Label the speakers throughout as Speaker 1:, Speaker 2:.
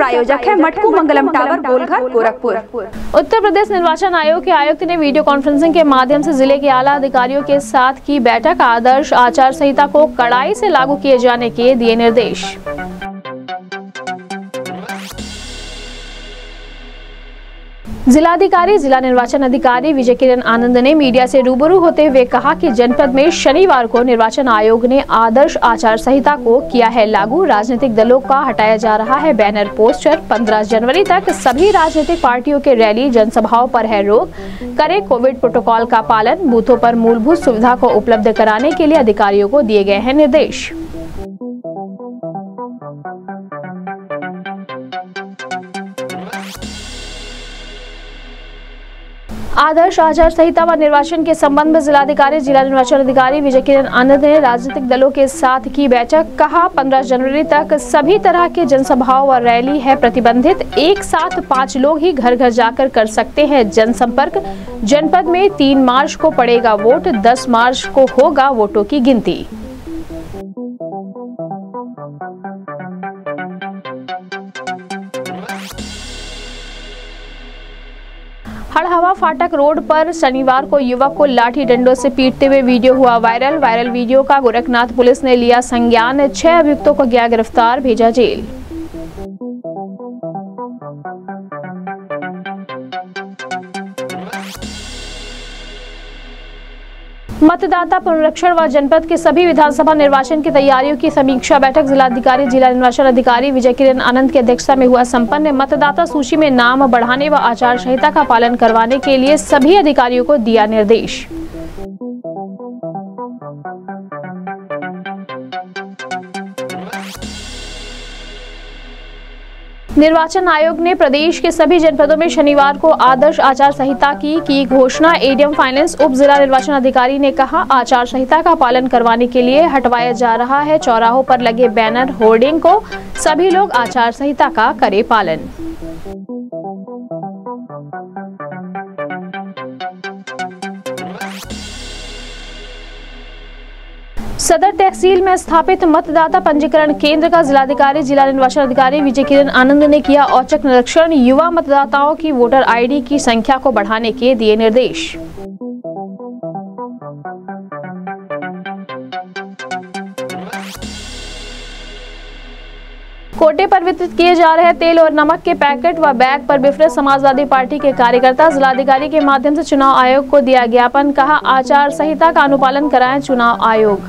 Speaker 1: आयोजक है मटकू मंगलम टावर, गोलघर, गोरखपुर।
Speaker 2: उत्तर प्रदेश निर्वाचन आयोग के आयुक्त ने वीडियो कॉन्फ्रेंसिंग के माध्यम से जिले के आला अधिकारियों के साथ की बैठक। आदर्श आचार संहिता को कड़ाई से लागू किए जाने के दिए निर्देश। जिलाधिकारी जिला निर्वाचन अधिकारी विजय किरण आनंद ने मीडिया से रूबरू होते हुए कहा कि जनपद में शनिवार को निर्वाचन आयोग ने आदर्श आचार संहिता को किया है लागू। राजनीतिक दलों का हटाया जा रहा है बैनर पोस्टर। 15 जनवरी तक सभी राजनीतिक पार्टियों के रैली जनसभाओं पर है रोक। करें कोविड प्रोटोकॉल का पालन। बूथों पर मूलभूत सुविधा को उपलब्ध कराने के लिए अधिकारियों को दिए गए हैं निर्देश। आदर्श आचार संहिता व निर्वाचन के संबंध में जिलाधिकारी जिला निर्वाचन अधिकारी विजय किरण आनंद ने राजनीतिक दलों के साथ की बैठक। कहा 15 जनवरी तक सभी तरह के जनसभाओं व रैली है प्रतिबंधित। एक साथ 5 लोग ही घर घर जाकर कर सकते हैं जनसंपर्क। जनपद में 3 मार्च को पड़ेगा वोट, 10 मार्च को होगा वोटों की गिनती। हड़हवा फाटक रोड पर शनिवार को युवक को लाठी डंडों से पीटते हुए वीडियो हुआ वायरल वीडियो का गोरखनाथ पुलिस ने लिया संज्ञान। 6 अभियुक्तों को किया गिरफ्तार, भेजा जेल। मतदाता पुनरीक्षण व जनपद के सभी विधानसभा निर्वाचन की तैयारियों की समीक्षा बैठक जिलाधिकारी जिला निर्वाचन अधिकारी विजय किरण आनंद की अध्यक्षता में हुआ संपन्न। मतदाता सूची में नाम बढ़ाने व आचार संहिता का पालन करवाने के लिए सभी अधिकारियों को दिया निर्देश। निर्वाचन आयोग ने प्रदेश के सभी जनपदों में शनिवार को आदर्श आचार संहिता की घोषणा। एडीएम फाइनेंस उप जिला निर्वाचन अधिकारी ने कहा आचार संहिता का पालन करवाने के लिए हटवाया जा रहा है चौराहों पर लगे बैनर होर्डिंग को। सभी लोग आचार संहिता का करें पालन। सदर तहसील में स्थापित मतदाता पंजीकरण केंद्र का जिलाधिकारी जिला निर्वाचन अधिकारी विजय किरण आनंद ने किया औचक निरीक्षण। युवा मतदाताओं की वोटर आईडी की संख्या को बढ़ाने के दिए निर्देश। कोटे पर वितरित किए जा रहे तेल और नमक के पैकेट व बैग पर बिफरे समाजवादी पार्टी के कार्यकर्ता। जिलाधिकारी के माध्यम से चुनाव आयोग को दिया ज्ञापन। कहा आचार संहिता का अनुपालन कराएं चुनाव आयोग।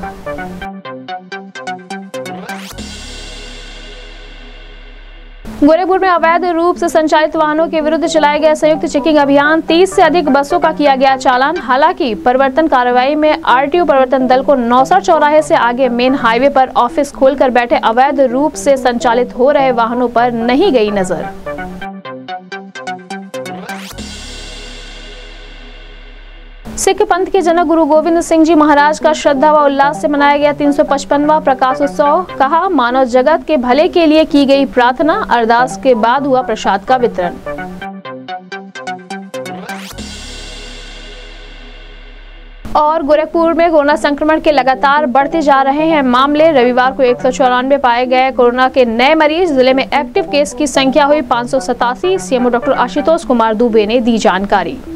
Speaker 2: गोरखपुर में अवैध रूप से संचालित वाहनों के विरुद्ध चलाए गए संयुक्त चेकिंग अभियान। 30 से अधिक बसों का किया गया चालान। हालांकि परिवर्तन कार्रवाई में आरटीओ परिवर्तन दल को नौसर चौराहे से आगे मेन हाईवे पर ऑफिस खोलकर बैठे अवैध रूप से संचालित हो रहे वाहनों पर नहीं गई नजर। सिख पंथ के जनक गुरु गोविंद सिंह जी महाराज का श्रद्धा व उल्लास से मनाया गया 355वां प्रकाश उत्सव। कहा मानव जगत के भले के लिए की गई प्रार्थना। अरदास के बाद हुआ प्रसाद का वितरण। और गोरखपुर में कोरोना संक्रमण के लगातार बढ़ते जा रहे हैं मामले। रविवार को 194 पाए गए कोरोना के नए मरीज। जिले में एक्टिव केस की संख्या हुई 587। सीएमओ डॉक्टर आशुतोष कुमार दुबे ने दी जानकारी।